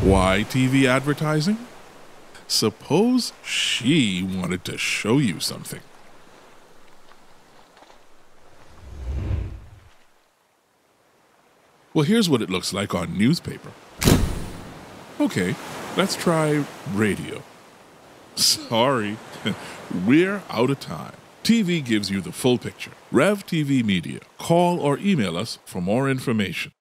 Why TV advertising? Suppose she wanted to show you something. Well, here's what it looks like on newspaper. Okay, let's try radio. Sorry, we're out of time. TV gives you the full picture. REV TV Media. Call or email us for more information.